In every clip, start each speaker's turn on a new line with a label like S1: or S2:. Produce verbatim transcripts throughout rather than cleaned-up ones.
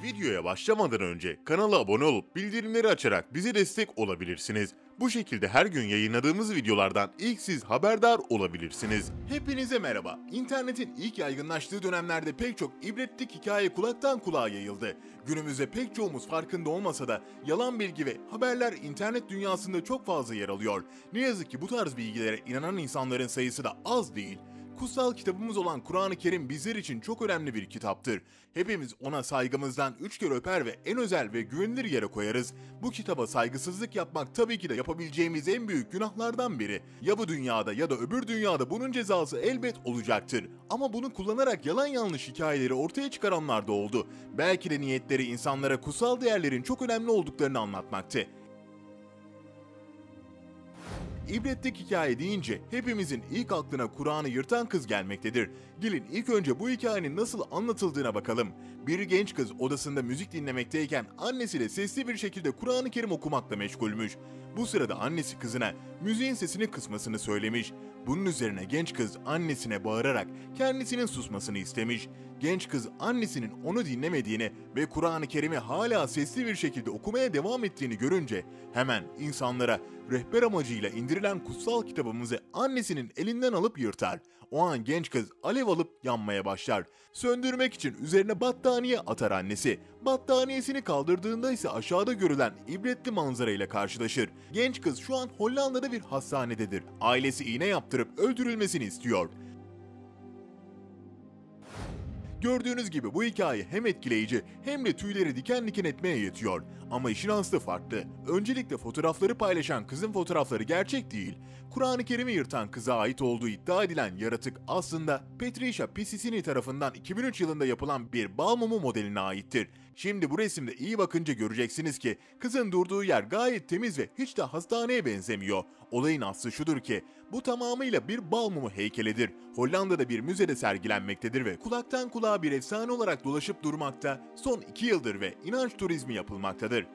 S1: Videoya başlamadan önce kanala abone olup bildirimleri açarak bize destek olabilirsiniz. Bu şekilde her gün yayınladığımız videolardan ilk siz haberdar olabilirsiniz. Hepinize merhaba. İnternetin ilk yaygınlaştığı dönemlerde pek çok ibretlik hikaye kulaktan kulağa yayıldı. Günümüzde pek çoğumuz farkında olmasa da yalan bilgi ve haberler internet dünyasında çok fazla yer alıyor. Ne yazık ki bu tarz bilgilere inanan insanların sayısı da az değil. Kutsal kitabımız olan Kur'an-ı Kerim bizler için çok önemli bir kitaptır. Hepimiz ona saygımızdan üç kere öper ve en özel ve güvenilir yere koyarız. Bu kitaba saygısızlık yapmak tabii ki de yapabileceğimiz en büyük günahlardan biri. Ya bu dünyada ya da öbür dünyada bunun cezası elbet olacaktır. Ama bunu kullanarak yalan yanlış hikayeleri ortaya çıkaranlar da oldu. Belki de niyetleri insanlara kutsal değerlerin çok önemli olduklarını anlatmaktı. İbretlik hikaye deyince hepimizin ilk aklına Kur'an'ı yırtan kız gelmektedir. Gelin ilk önce bu hikayenin nasıl anlatıldığına bakalım. Bir genç kız odasında müzik dinlemekteyken annesi de sesli bir şekilde Kur'an-ı Kerim okumakla meşgulmüş. Bu sırada annesi kızına müziğin sesini kısmasını söylemiş. Bunun üzerine genç kız annesine bağırarak kendisinin susmasını istemiş. Genç kız annesinin onu dinlemediğini ve Kur'an-ı Kerim'i hala sesli bir şekilde okumaya devam ettiğini görünce hemen insanlara rehber amacıyla indirilen kutsal kitabımızı annesinin elinden alıp yırtar. O an genç kız alev alıp yanmaya başlar. Söndürmek için üzerine battaniye atar annesi. Battaniyesini kaldırdığında ise aşağıda görülen ibretli manzara ile karşılaşır. Genç kız şu an Hollanda'da bir hastanededir. Ailesi iğne yaptırıp öldürülmesini istiyor. Gördüğünüz gibi bu hikaye hem etkileyici hem de tüyleri diken diken etmeye yetiyor. Ama işin aslı farklı. Öncelikle fotoğrafları paylaşan kızın fotoğrafları gerçek değil. Kur'an-ı Kerim'i yırtan kıza ait olduğu iddia edilen yaratık aslında Patricia Piscicini tarafından iki bin üç yılında yapılan bir bal mumu modeline aittir. Şimdi bu resimde iyi bakınca göreceksiniz ki kızın durduğu yer gayet temiz ve hiç de hastaneye benzemiyor. Olayın aslı şudur ki bu tamamıyla bir bal mumu heykelidir. Hollanda'da bir müzede sergilenmektedir ve kulaktan kulağa bir efsane olarak dolaşıp durmakta, son iki yıldır ve inanç turizmi yapılmaktadır.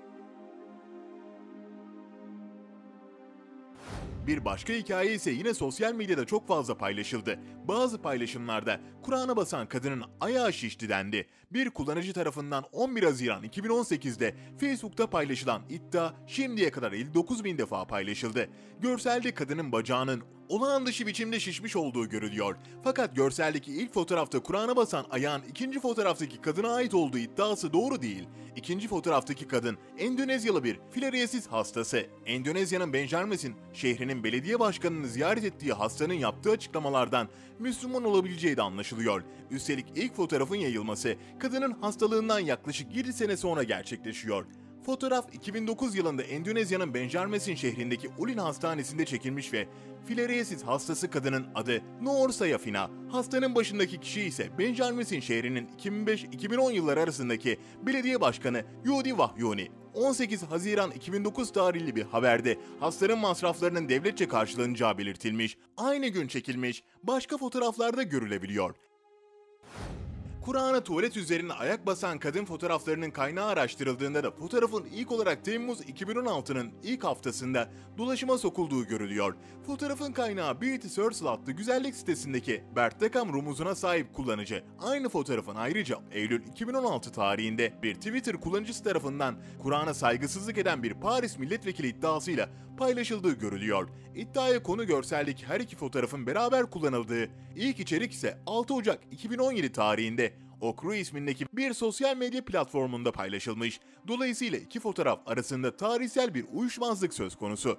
S1: Bir başka hikaye ise yine sosyal medyada çok fazla paylaşıldı. Bazı paylaşımlarda Kur'an'a basan kadının ayağı şişti dendi. Bir kullanıcı tarafından on bir Haziran iki bin on sekiz'de Facebook'ta paylaşılan iddia şimdiye kadar elli dokuz bin defa paylaşıldı. Görselde kadının bacağının olağan dışı biçimde şişmiş olduğu görülüyor. Fakat görseldeki ilk fotoğrafta Kur'an'a basan ayağın ikinci fotoğraftaki kadına ait olduğu iddiası doğru değil. İkinci fotoğraftaki kadın Endonezyalı bir filariasis hastası. Endonezya'nın Banjarmasin şehrinin belediye başkanını ziyaret ettiği hastanın yaptığı açıklamalardan Müslüman olabileceği de anlaşılıyor. Üstelik ilk fotoğrafın yayılması kadının hastalığından yaklaşık yedi sene sonra gerçekleşiyor. Fotoğraf iki bin dokuz yılında Endonezya'nın Banjarmasin şehrindeki Ulin Hastanesi'nde çekilmiş ve filariasis hastası kadının adı Noor Sayafina, hastanın başındaki kişi ise Banjarmasin şehrinin iki bin beş iki bin on yılları arasındaki belediye başkanı Yudi Wahyuni. on sekiz Haziran iki bin dokuz tarihli bir haberde hastanın masraflarının devletçe karşılanacağı belirtilmiş, aynı gün çekilmiş, başka fotoğraflarda görülebiliyor. Kur'an'a tuvalet üzerine ayak basan kadın fotoğraflarının kaynağı araştırıldığında da fotoğrafın ilk olarak Temmuz iki bin on altı'nın ilk haftasında dolaşıma sokulduğu görülüyor. Fotoğrafın kaynağı Beauty Circle adlı güzellik sitesindeki Bertakam rumuzuna sahip kullanıcı. Aynı fotoğrafın ayrıca Eylül iki bin on altı tarihinde bir Twitter kullanıcısı tarafından Kur'an'a saygısızlık eden bir Paris milletvekili iddiasıyla paylaşıldığı görülüyor. İddiaya konu görseldeki her iki fotoğrafın beraber kullanıldığı, ilk içerik ise altı Ocak iki bin on yedi tarihinde Okru ismindeki bir sosyal medya platformunda paylaşılmış. Dolayısıyla iki fotoğraf arasında tarihsel bir uyuşmazlık söz konusu.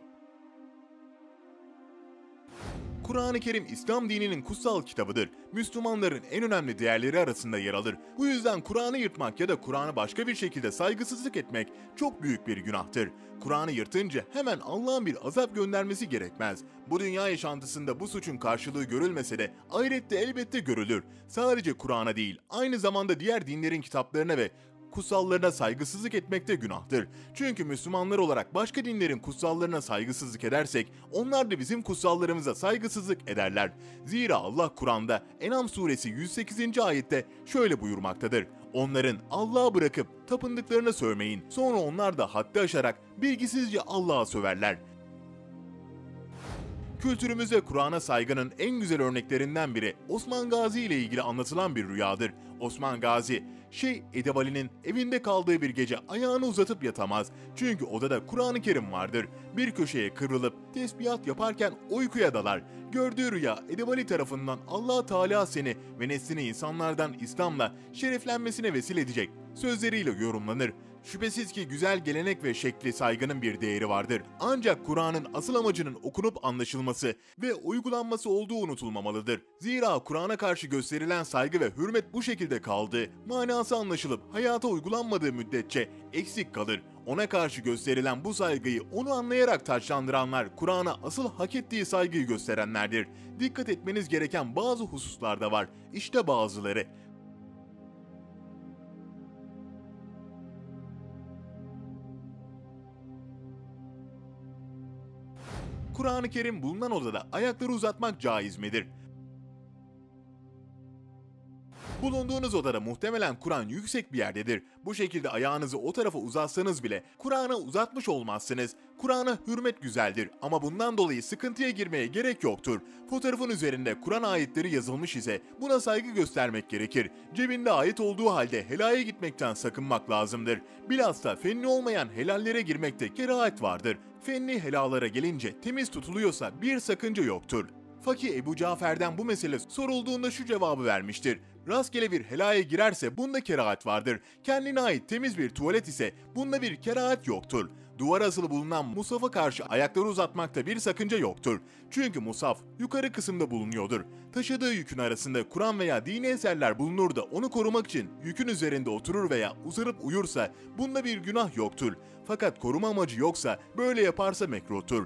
S1: Kur'an-ı Kerim İslam dininin kutsal kitabıdır. Müslümanların en önemli değerleri arasında yer alır. Bu yüzden Kur'an'ı yırtmak ya da Kur'an'a başka bir şekilde saygısızlık etmek çok büyük bir günahtır. Kur'an'ı yırtınca hemen Allah'ın bir azap göndermesi gerekmez. Bu dünya yaşantısında bu suçun karşılığı görülmese de ahirette elbette görülür. Sadece Kur'an'a değil, aynı zamanda diğer dinlerin kitaplarına ve kutsallarına saygısızlık etmek de günahtır. Çünkü Müslümanlar olarak başka dinlerin kutsallarına saygısızlık edersek onlar da bizim kutsallarımıza saygısızlık ederler. Zira Allah Kur'an'da En'am suresi yüz sekizinci ayette şöyle buyurmaktadır. Onların Allah'ı bırakıp tapındıklarına sövmeyin. Sonra onlar da haddi aşarak bilgisizce Allah'a söverler. Kültürümüzde Kur'an'a saygının en güzel örneklerinden biri Osman Gazi ile ilgili anlatılan bir rüyadır. Osman Gazi, Şeyh Edebali'nin evinde kaldığı bir gece ayağını uzatıp yatamaz. Çünkü odada Kur'an-ı Kerim vardır. Bir köşeye kıvrılıp tesbihat yaparken uykuya dalar. Gördüğü rüya Edebali tarafından Allah Teala seni ve neslini insanlardan İslam'la şereflenmesine vesile edecek sözleriyle yorumlanır. Şüphesiz ki güzel gelenek ve şekli saygının bir değeri vardır. Ancak Kur'an'ın asıl amacının okunup anlaşılması ve uygulanması olduğu unutulmamalıdır. Zira Kur'an'a karşı gösterilen saygı ve hürmet bu şekilde kaldığı, manası anlaşılıp hayata uygulanmadığı müddetçe eksik kalır. Ona karşı gösterilen bu saygıyı onu anlayarak taçlandıranlar Kur'an'a asıl hak ettiği saygıyı gösterenlerdir. Dikkat etmeniz gereken bazı hususlar da var. İşte bazıları. Kur'an-ı Kerim bulunan odada ayakları uzatmak caiz midir? Bulunduğunuz odada muhtemelen Kur'an yüksek bir yerdedir. Bu şekilde ayağınızı o tarafa uzatsanız bile Kur'an'a uzatmış olmazsınız. Kur'an'a hürmet güzeldir ama bundan dolayı sıkıntıya girmeye gerek yoktur. Fotoğrafın üzerinde Kur'an ayetleri yazılmış ise buna saygı göstermek gerekir. Cebinde ayet olduğu halde helaya gitmekten sakınmak lazımdır. Bilhassa fenli olmayan helallere girmekte kerahat vardır. Fenli helalara gelince temiz tutuluyorsa bir sakınca yoktur. Fakih Ebu Cafer'den bu mesele sorulduğunda şu cevabı vermiştir. Rastgele bir helaya girerse bunda kerahat vardır. Kendine ait temiz bir tuvalet ise bunda bir kerahat yoktur. Duvara asılı bulunan mushafa karşı ayakları uzatmakta bir sakınca yoktur. Çünkü mushaf yukarı kısımda bulunuyordur. Taşıdığı yükün arasında Kur'an veya dini eserler bulunur da onu korumak için yükün üzerinde oturur veya uzanıp uyursa bunda bir günah yoktur. Fakat koruma amacı yoksa böyle yaparsa mekruhtur.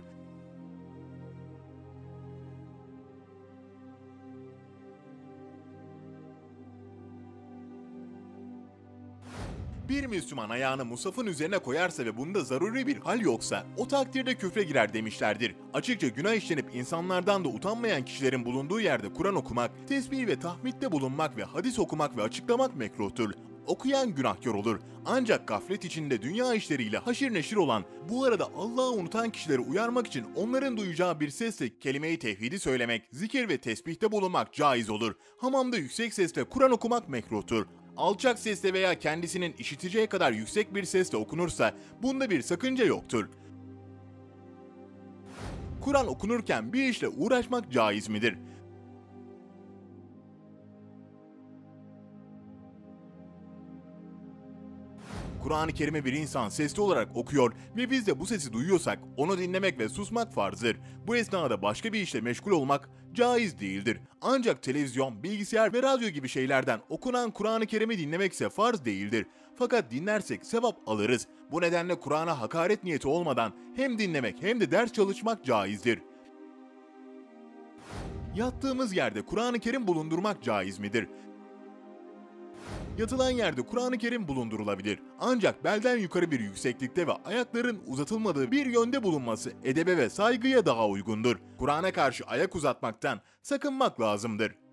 S1: Bir Müslüman ayağını mushafın üzerine koyarsa ve bunda zaruri bir hal yoksa o takdirde küfre girer demişlerdir. Açıkça günah işlenip insanlardan da utanmayan kişilerin bulunduğu yerde Kur'an okumak, tesbih ve tahmidde bulunmak ve hadis okumak ve açıklamak mekruhtur. Okuyan günahkar olur. Ancak gaflet içinde dünya işleriyle haşir neşir olan, bu arada Allah'ı unutan kişileri uyarmak için onların duyacağı bir sesle kelime-i tevhidi söylemek, zikir ve tesbihte bulunmak caiz olur. Hamamda yüksek sesle Kur'an okumak mekruhtur. Alçak sesle veya kendisinin işiteceği kadar yüksek bir sesle okunursa bunda bir sakınca yoktur. Kur'an okunurken bir işle uğraşmak caiz midir? Kur'an-ı Kerim'i bir insan sesli olarak okuyor ve biz de bu sesi duyuyorsak onu dinlemek ve susmak farzdır. Bu esnada başka bir işle meşgul olmak caiz değildir. Ancak televizyon, bilgisayar ve radyo gibi şeylerden okunan Kur'an-ı Kerim'i dinlemek ise farz değildir. Fakat dinlersek sevap alırız. Bu nedenle Kur'an'a hakaret niyeti olmadan hem dinlemek hem de ders çalışmak caizdir. Yattığımız yerde Kur'an-ı Kerim bulundurmak caiz midir? Yatılan yerde Kur'an-ı Kerim bulundurulabilir. Ancak belden yukarı bir yükseklikte ve ayakların uzatılmadığı bir yönde bulunması edebe ve saygıya daha uygundur. Kur'an'a karşı ayak uzatmaktan sakınmak lazımdır.